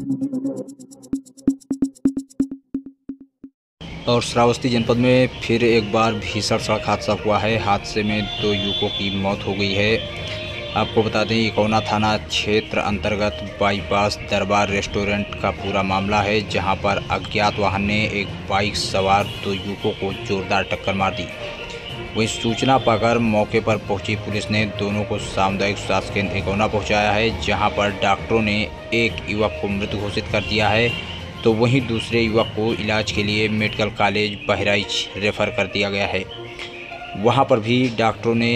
और श्रावस्ती जनपद में फिर एक बार भीषण सड़क हादसा हुआ है। हादसे में 2 युवकों की मौत हो गई है। आपको बता दें, इकौना थाना क्षेत्र अंतर्गत बाईपास दरबार रेस्टोरेंट का पूरा मामला है, जहां पर अज्ञात वाहन ने एक बाइक सवार 2 युवकों को जोरदार टक्कर मार दी। वहीं सूचना पाकर मौके पर पहुंची पुलिस ने दोनों को सामुदायिक स्वास्थ्य केंद्र इकौना पहुंचाया है, जहां पर डॉक्टरों ने एक युवक को मृत घोषित कर दिया है, तो वहीं दूसरे युवक को इलाज के लिए मेडिकल कॉलेज बहराइच रेफ़र कर दिया गया है। वहां पर भी डॉक्टरों ने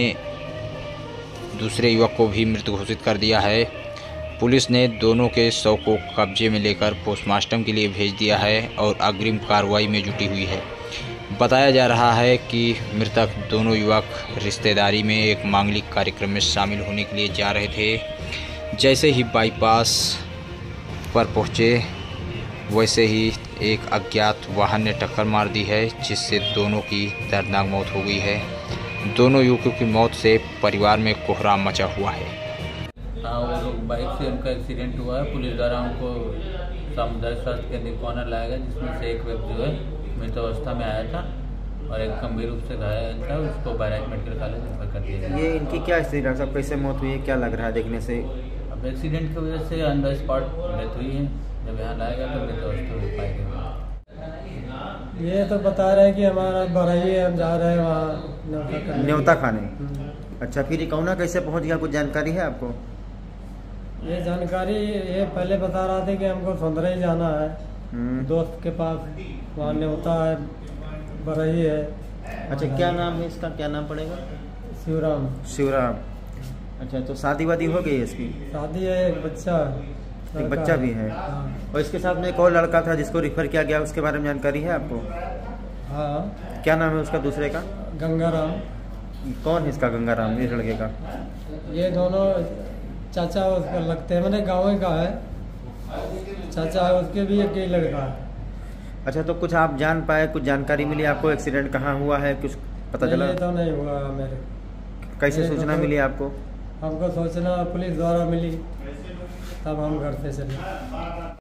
दूसरे युवक को भी मृत घोषित कर दिया है। पुलिस ने दोनों के शव को कब्जे में लेकर पोस्टमार्टम के लिए भेज दिया है और अग्रिम कार्रवाई में जुटी हुई है। बताया जा रहा है कि मृतक दोनों युवक रिश्तेदारी में एक मांगलिक कार्यक्रम में शामिल होने के लिए जा रहे थे। जैसे ही बाईपास पर पहुँचे, वैसे ही एक अज्ञात वाहन ने टक्कर मार दी है, जिससे दोनों की दर्दनाक मौत हो गई है। दोनों युवकों की मौत से परिवार में कोहराम मचा हुआ है। हाँ, वो लोग बाइक से उनका एक्सीडेंट हुआ है। पुलिस द्वारा उनको सामुदायिक स्वास्थ्य केंद्र इकौना लाया गया, जिसमें से एक व्यक्ति जो है मृत अवस्था में आया था और एक गंभीर रूप से घायल था, उसको बहराइच मेडिकल कॉलेज रेफर कर दिया गया। ये इनकी क्या स्थिति डॉक्टर साहब, कैसे मौत हुई है, क्या लग रहा है देखने से? अब एक्सीडेंट की वजह से ऑन द स्पॉट डेथ हुई है। जब यहाँ लाया गया तो मृत अवस्था में पाई गई। ये तो बता रहे हैं कि हमारा बरही है, हम जा रहे हैं वहाँ न्योता खाने। अच्छा, फिर इकौना कैसे पहुँच गया, कुछ जानकारी है आपको? ये जानकारी ये पहले बता रहा था कि हमको सुंदरई जाना है, दोस्त के पास, वहाँ न्योता है, बरही है। अच्छा, क्या नाम है इसका, क्या नाम पड़ेगा? शिवराम। शिवराम। अच्छा, तो शादी वादी हो गई है इसकी? शादी है, एक बच्चा भी है। हाँ। और इसके साथ में एक और लड़का था जिसको रिफर किया गया, उसके बारे में जानकारी है आपको? हाँ। क्या नाम है उसका दूसरे का? गंगाराम। कौन है इसका गंगाराम, इस लड़के का? ये दोनों चाचा उसका लगते हैं, मैंने गाँव का है, चाचा है उसके भी एक ही लड़का है। अच्छा, तो कुछ आप जान पाए, कुछ जानकारी मिली आपको, एक्सीडेंट कहाँ हुआ है, कुछ पता चला? ये तो नहीं हुआ मेरे। कैसे सूचना मिली आपको? हमको सूचना पुलिस द्वारा मिली, तब हम घर से चले।